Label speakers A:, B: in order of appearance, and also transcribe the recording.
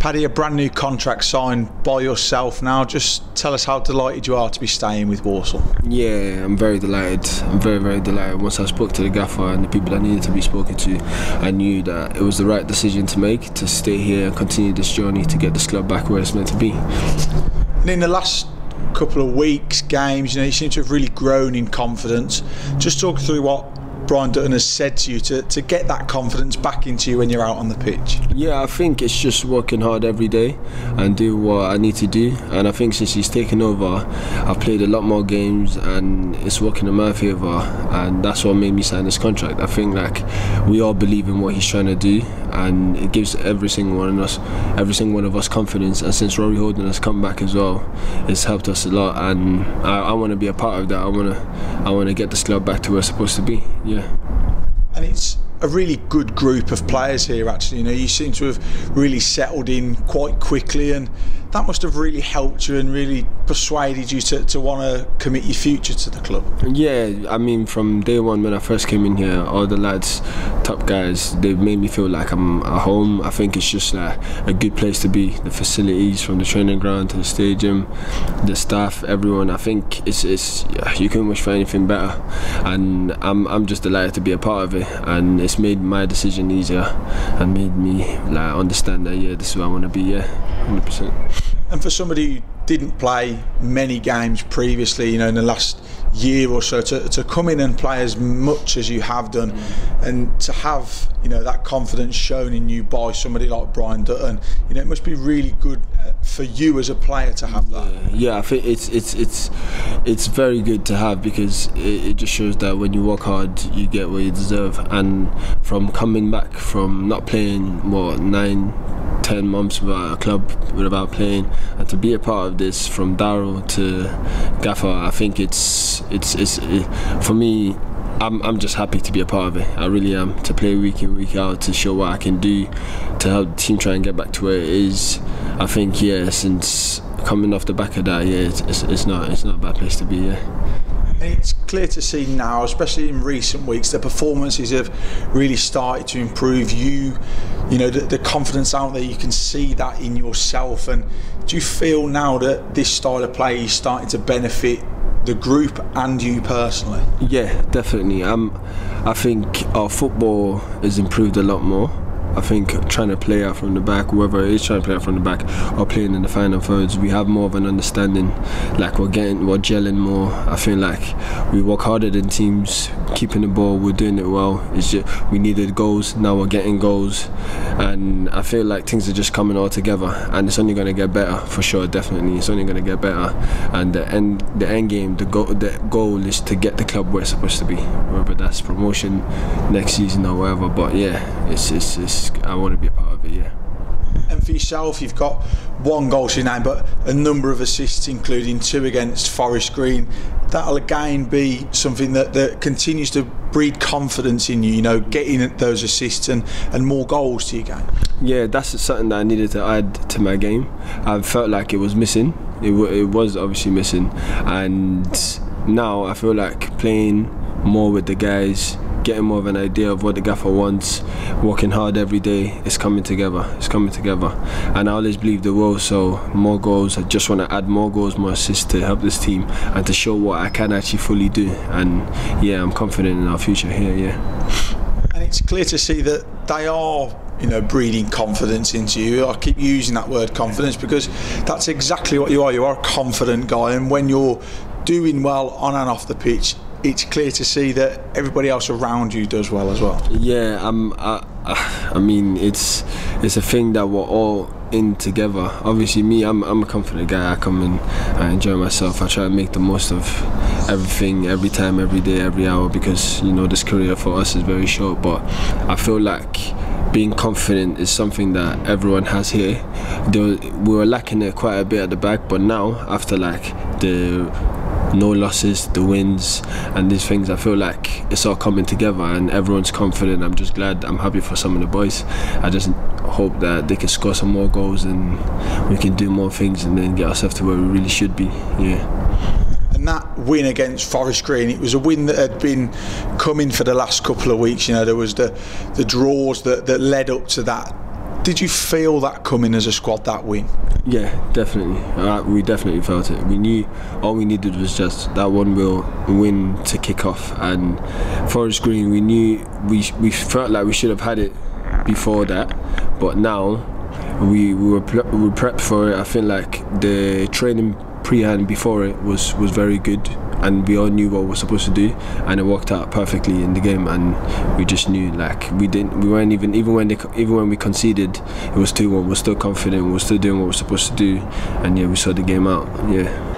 A: Paddy, a brand new contract signed by yourself now. Just tell us how delighted you are to be staying with Walsall.
B: Yeah, I'm very delighted. I'm very, very delighted. Once I spoke to the gaffer and the people that needed to be spoken to, I knew that it was the right decision to make, to stay here and continue this journey to get this club back where it's meant to be.
A: And in the last couple of weeks, games, you seem to have really grown in confidence. Just talk through what Brian Dutton has said to you to get that confidence back into you when you're out on the pitch.
B: Yeah, I think it's just working hard every day and do what I need to do. And I think since he's taken over, I've played a lot more games and it's working in my favour. And that's what made me sign this contract. I think we all believe in what he's trying to do, and it gives every single one of us confidence. And since Rory Holden has come back as well, it's helped us a lot. And I want to be a part of that. I want to get this club back to where it's supposed to be. Yeah.
A: And it's a really good group of players here, actually. You seem to have really settled in quite quickly, and that must have really helped you and really persuaded you to want to commit your future to the club.
B: Yeah, I mean, from day one when I first came in here, all the lads, top guys, they made me feel like I'm at home. I think it's just a good place to be. The facilities, from the training ground to the stadium, the staff, everyone. I think it's you couldn't wish for anything better, and I'm just delighted to be a part of it. And it's made my decision easier and made me understand that this is where I want to be. 100%.
A: And for somebody who didn't play many games previously, in the last year or so, to come in and play as much as you have done, and to have that confidence shown in you by somebody like Brian Dutton, it must be really good for you as a player to have that.
B: Yeah, I think it's very good to have, because it just shows that when you work hard, you get what you deserve. And from coming back from not playing 9-10 months without a club, without playing, and to be a part of this from Darryl to Gaffer, I think it's for me, I'm just happy to be a part of it. I really am. To play week in, week out, to show what I can do, to help the team try and get back to where it is. I think since coming off the back of that, it's not a bad place to be.
A: And it's clear to see now, especially in recent weeks, the performances have really started to improve. The confidence out there, you can see that in yourself. And do you feel now that this style of play is starting to benefit the group and you personally? Yeah,
B: definitely. I think our football has improved a lot more. I think trying to play out from the back, whoever is trying to play out from the back or playing in the final thirds, we have more of an understanding. We're gelling more. I feel like we work harder than teams, keeping the ball, we're doing it well. It's just we needed goals, now we're getting goals, and I feel like things are just coming all together, and it's only going to get better for sure. Definitely, it's only going to get better. And the end game, the goal is to get the club where it's supposed to be, whether that's promotion next season or whatever. But it's I want to be a part of it.
A: And for yourself, you've got 1 goal to your name, but a number of assists, including 2 against Forest Green. That'll again be something that continues to breed confidence in you, getting those assists and more goals to your game.
B: Yeah, that's something that I needed to add to my game. I felt like it was missing. It was obviously missing, and now I feel like playing more with the guys, getting more of an idea of what the gaffer wants, working hard every day, it's coming together. And I always believe the will, so more goals. I just want to add more goals, more assists to help this team and to show what I can actually fully do. And I'm confident in our future here.
A: And it's clear to see that they are breeding confidence into you. I keep using that word confidence because that's exactly what you are. You are a confident guy, and when you're doing well on and off the pitch, it's clear to see that everybody else around you does well as well.
B: Yeah, I mean, it's a thing that we're all in together. Obviously, me, I'm a confident guy. I come in, I enjoy myself. I try to make the most of everything, every time, every day, every hour, because this career for us is very short. But I feel like being confident is something that everyone has here. We were lacking it quite a bit at the back, but now after the no losses, the wins and these things, I feel like it's all coming together and everyone's confident. I'm just glad, I'm happy for some of the boys. I just hope that they can score some more goals and we can do more things and then get ourselves to where we really should be.
A: And that win against Forest Green, it was a win that had been coming for the last couple of weeks. There was the draws that led up to that Did you feel that coming as a squad, that win?
B: Yeah, definitely. We definitely felt it. We knew all we needed was just that one win to kick off. And Forest Green, we knew we felt like we should have had it before that, but now we were prepped for it. I feel like the training pre-hand before it was very good, and we all knew what we were supposed to do, and it worked out perfectly in the game. And we just knew, like, we weren't even when we conceded, it was 2-1. We're still confident. We're still doing what we're supposed to do, and yeah, we saw the game out. Yeah.